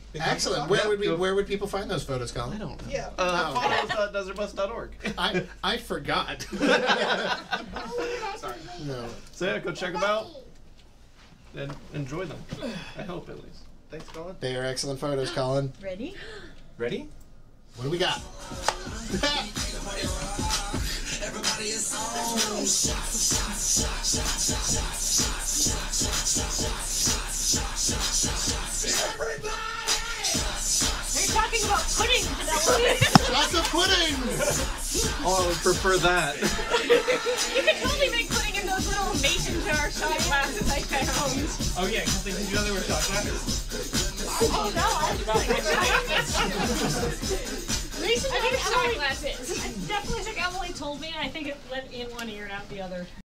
Excellent. Where would people find those photos, Colin? I don't know. Yeah. Photos.desertbus.org. I forgot. Sorry. No. So yeah, go check them out and enjoy them. I hope, at least. Thanks, Colin. They are excellent photos, Colin. Ready? Ready? What do we got? You're talking about pudding, Penelope. Lots of pudding! Oh, I would prefer that. You could totally make pudding in those little mason jar shot glasses I found. Oh yeah, because they did you know they were shot glasses? Oh no, I mason jar shot glasses. I definitely think Emily told me. I think it went in one ear and out the other.